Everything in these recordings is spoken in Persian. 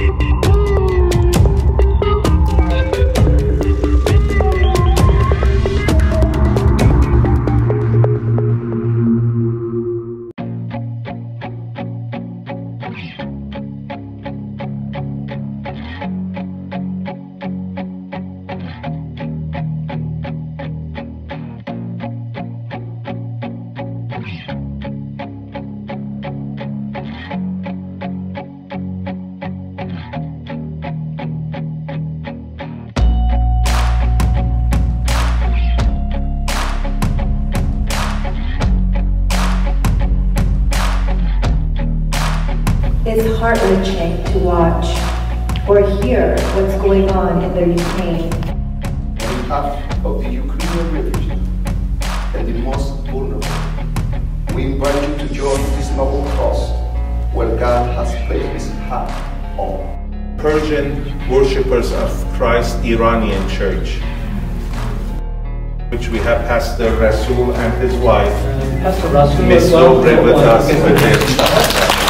It's heart-wrenching to watch or hear what's going on in the Ukraine. On behalf of the Ukrainian refugees and the most vulnerable, we invite you to join this noble cause where God has placed His hand on. Persian worshippers of Christ Iranian Church, which we have Pastor Rasul and his wife, Miss Dobre, with us with their child.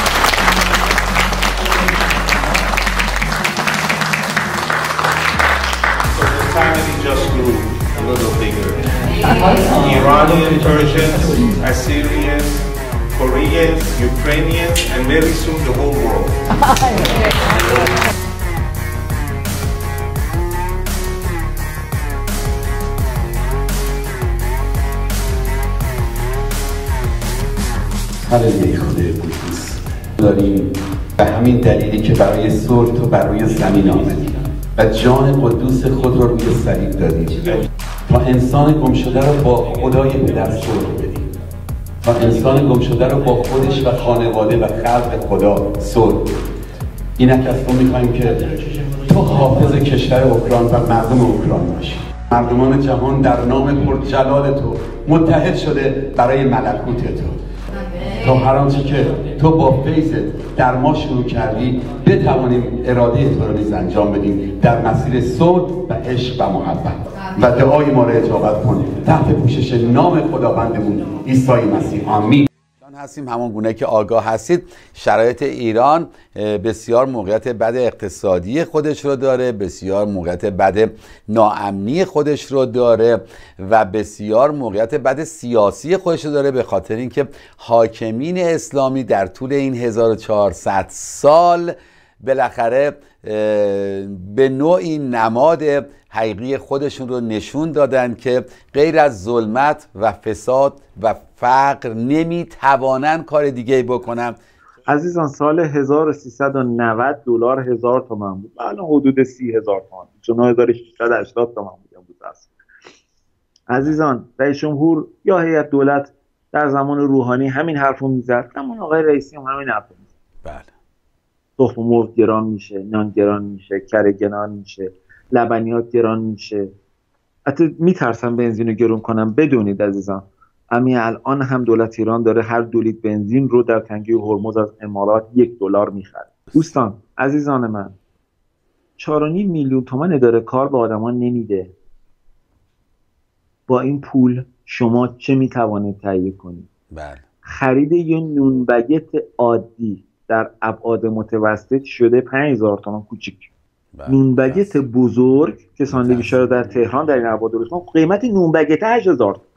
Just grew a little bigger. Iranian, Persians, Assyrians, Koreans, Ukrainians, and very soon the whole world. هللویا خدای قدوس داریم به همین دلیلی که برای صلح تو بر روی زمین آمدی و جان قدوس خود را روی صلیب دادی تا انسان گم شده را با خدای پدر صلح بدی، تا انسان گم شده را با خودش و خانواده و خلق خدا صلح بدی. اینک از تو میخوایم که تو حافظ کشور اوکراین و مردم اوکراین باشی. مردمان جهان در نام پرجلال تو متحد شده برای ملکوت تو، تا هر آنچه که تو با فیضت در ما شروع کردی بتوانیم اراده تو را نیز انجام بدیم در مسیر صلح و عشق و محبت. و دعای ما را اجابت کن تحت پوشش نام خداوندمون عیسی مسیح. آمین. هستیم همون گونه که آگاه هستید شرایط ایران بسیار موقعیت بد اقتصادی خودش رو داره، بسیار موقعیت بد ناامنی خودش رو داره و بسیار موقعیت بد سیاسی خودش رو داره، به خاطر اینکه حاکمین اسلامی در طول این 1400 سال بالاخره به نوعی نماد حقیقی خودشون رو نشون دادن که غیر از ظلمت و فساد و فقر نمیتوانن کار دیگه بکنن. عزیزان سال 1390 دلار 1000 تومان بود، الان حدود 30,000 تومان، چون 1680 تومان بود امروز است. عزیزان رئیس جمهور یا هیئت دولت در زمان روحانی همین حرفو میزد، اما آقای رئیسی هم همین حرفو میزد. بله. تخم مرغ گران میشه، نان گران میشه، کره گران میشه، لبنیات گران میشه. حتی میترسن بنزین رو گرون کنم. بدونید عزیزان همین الان هم دولت ایران داره هر 2 لیتر بنزین رو در تنگه هرمز از امارات $1 میخره. دوستان عزیزان من 4.5 میلیون تومان اداره کار به آدمان نمیده. با این پول شما چه میتوانید تهیه کنید؟ بله. خرید یه نون باگت عادی در ابعاد متوسط شده 5000 تومان کوچیک. نون باگت بزرگ که ساندویچ‌ها رو در تهران در این ابعاد درست کنن قیمت نون باگت 8000 تومان.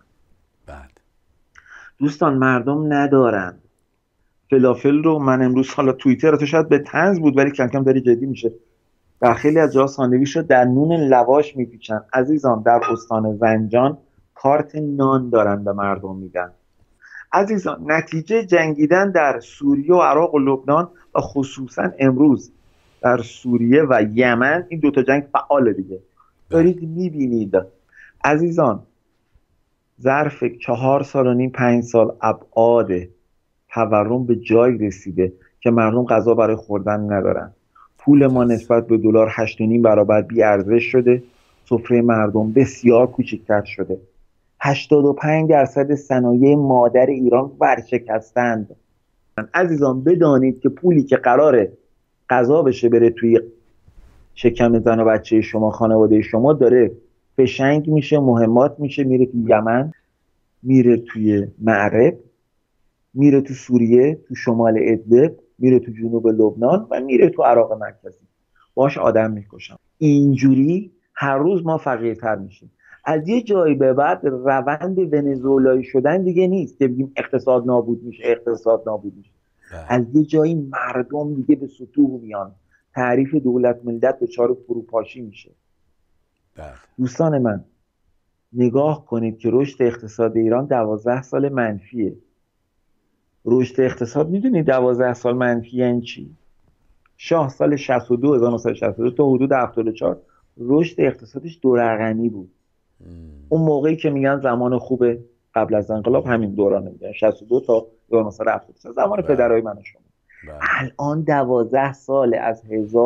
دوستان مردم ندارن. فلافل رو من امروز حالا توییتر تو شاید به طنز بود ولی کم کم داره جدی میشه. در خیلی از جاها ساندویچ رو در نون لواش میپیچن. عزیزان در استان زنجان کارت نان دارن به مردم میدن. عزیزان نتیجه جنگیدن در سوریه و عراق و لبنان و خصوصا امروز در سوریه و یمن، این 2 تا جنگ فعال دیگه دارید میبینید. عزیزان ظرف 4 سال و نیم 5 سال ابعاد تورم به جای رسیده که مردم غذا برای خوردن ندارن. پول ما نسبت به دلار 8.5 برابر بی ارزش شده. سفره مردم بسیار کوچکتر شده. 85% صنایع مادر ایران ورشکستند. عزیزان بدانید که پولی که قراره غذا بشه بره توی شکم زن و بچه شما، خانواده شما، داره فشنگ میشه، مهمات میشه، میره توی یمن، میره توی معرب، میره تو سوریه، تو شمال ادلب، میره تو جنوب لبنان و میره تو عراق مرکزی، باش آدم میکشن. اینجوری هر روز ما فقیرتر میشیم. از یه جایی به بعد روند ونزوئلایی شدن دیگه نیست که بگیم اقتصاد نابود میشه، اقتصاد نابود میشه. از یه جایی مردم دیگه به سطوح میان، تعریف دولت ملت دچار فروپاشی میشه. دوستان من نگاه کنید که رشد اقتصاد ایران 12 سال منفیه. رشد اقتصاد میدونید 12 سال منفی یعنی چی؟ شاه سال 1962 تا حدود 74 رشد اقتصادش دو رقمی بود. اون موقعی که میگن زمان خوبه قبل از انقلاب همین دورانه میگن 62 تا 1973 زمان پدرای من و شما. الان 12 سال از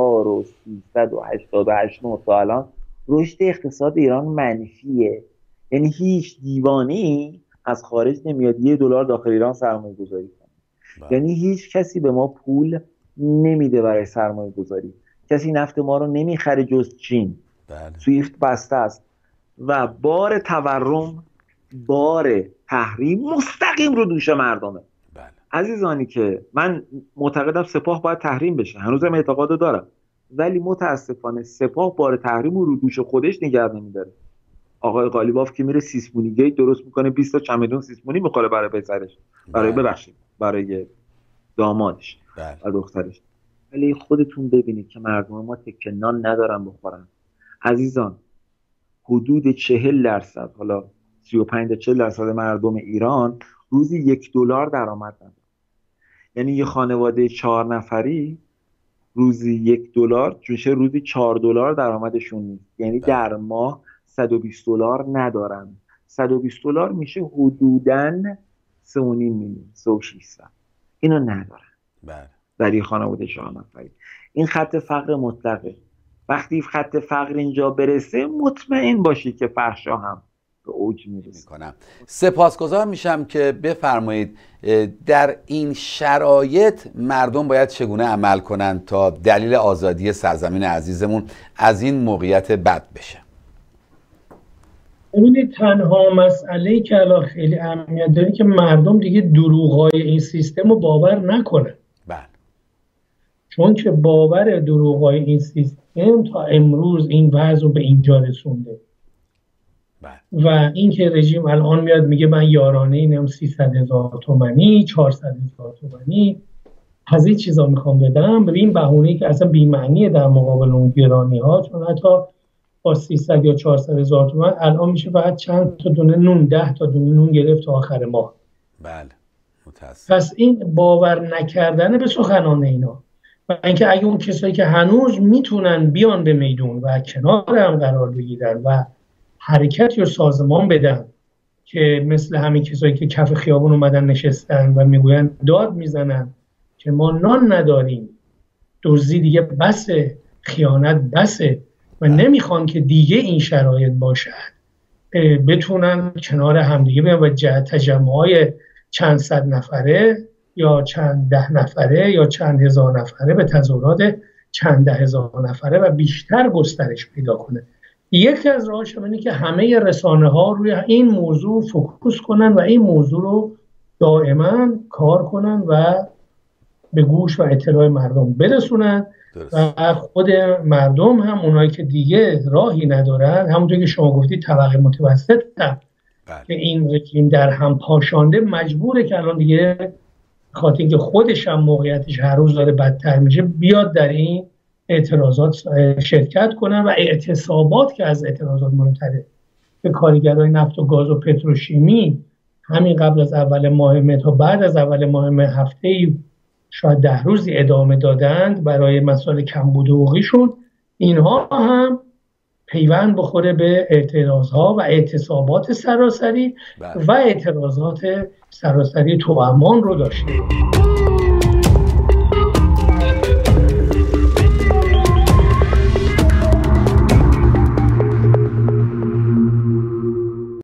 1388 تا الان رشد اقتصاد ایران منفیه. یعنی هیچ دیوانه‌ای از خارج نمیاد $1 داخل ایران سرمایه گذاری کنه. یعنی هیچ کسی به ما پول نمیده برای سرمایه گذاری. کسی نفت ما رو نمیخره جز چین. سویفت بسته است و بار تورم، بار تحریم مستقیم رو دوش مردمه. عزیزانی که من معتقدم سپاه باید تحریم بشه، هنوزم اعتقاد دارم، ولی متاسفانه سپاه بار تحریم رو دوش خودش نگه نمیداره. آقای قالیباف که میره سیسمونی گیت درست میکنه، 20 تا چمدون سیسمونی میخوره برای پسرش، برای دامادش و دخترش. ولی خودتون ببینید که مردم ما تکه نان ندارن بخورن. عزیزان حدود 40%، حالا 35 تا 40% مردم ایران روزی $1 درآمد ندارن. یعنی یه خانواده 4 نفری روزی $1 میشه روزی $4 درآمدشون نیست. یعنی در ماه $120 ندارن. $120 میشه حدوداً 3.5 میلیون، 3.600. اینو ندارن. در یه خانواده 4 نفری. این خط فقر مطلقه. وقتی خط فقر اینجا برسه مطمئن باشید که فحشا هم به اوج میرسه. سپاسگزار میشم که بفرمایید در این شرایط مردم باید چگونه عمل کنند تا دلیل آزادی سرزمین عزیزمون از این موقعیت بد بشه. ببینید تنها مسئله‌ای که الان خیلی اهمیت داره که مردم دیگه دروغ‌های این سیستم رو باور نکنن. چون که باور دروغ‌های این سیستم تا امروز این وضع رو به اینجا رسونده. و این که رژیم الان میاد میگه من یارانه اینم 300,000 تومانی، 400,000 تومانی از این چیزا میخوام بدم، به این بهونه‌ای که اصلا بی‌معنیه در مقابل اون گرانی‌ها. چون حتی با 300 یا 400,000 تومان الان میشه فقط چند تا دونه نون، 10 تا دونه نون گرفت تا آخر ماه. متاسفم. پس این باور نکردن به سخنان اینا و اینکه اگه اون کسایی که هنوز میتونن بیان به میدون و کنار هم قرار بگیرن و حرکت یا سازمان بدن، که مثل همین کسایی که کف خیابون اومدن نشستن و میگوین داد میزنن که ما نان نداریم، دزدی دیگه بسه، خیانت بسه و نمیخوان که دیگه این شرایط باشد، بتونن کنار همدیگه بیان و تجمع‌های چند صد نفره یا چند ده نفره یا چند هزار نفره به تظاهرات چند ده هزار نفره و بیشتر گسترش پیدا کنه. یکی از راهش اینه که همه رسانه‌ها روی این موضوع فوکوس کنن و این موضوع رو دائما کار کنن و به گوش و اطلاع مردم برسونن. و خود مردم هم اونایی که دیگه راهی ندارن، همونطور که شما گفتید طبقه متوسط هم که این رژیم در هم پاشانده مجبوره که الان دیگه خاطر اینکه خودش هم موقعیتش هر روز داره بدتر میشه بیاد در این اعتراضات شرکت کنن و اعتصابات که از اعتراضات مهمتره به کارگرای نفت و گاز و پتروشیمی همین قبل از اول ماه مه تا بعد از اول ماه مه هفته‌ای شاید 10 روزی ادامه دادند برای مسائل کمبود حقوقیشون، اینها هم پیوند بخوره به اعتراضها و اعتصابات سراسری و اعتراضات سراسری توامان رو داشته.